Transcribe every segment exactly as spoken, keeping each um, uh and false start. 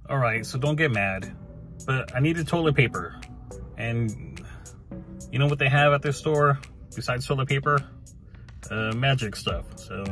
All right, so don't get mad, but I needed toilet paper. And you know what they have at this store besides toilet paper? Uh, magic stuff, so.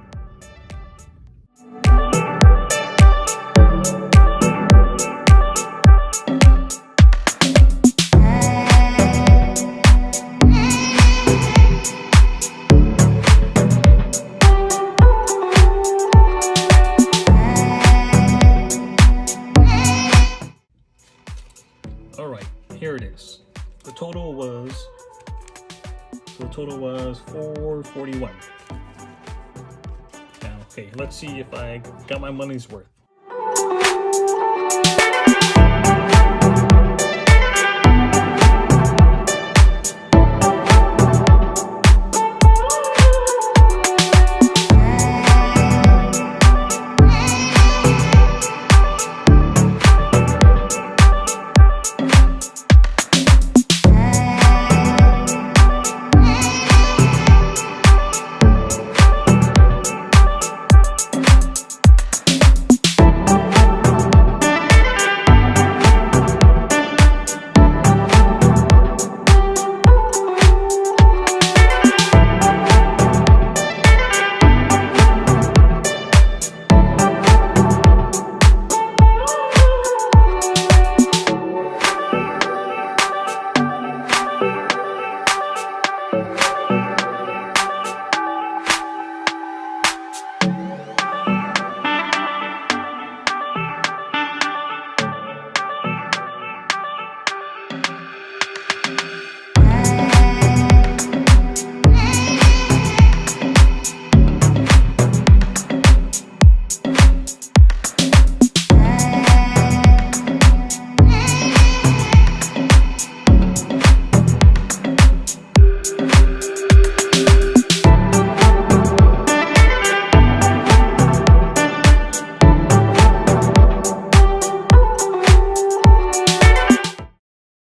All right, here it is. The total was, the total was four forty-one. Now, okay, let's see if I got my money's worth.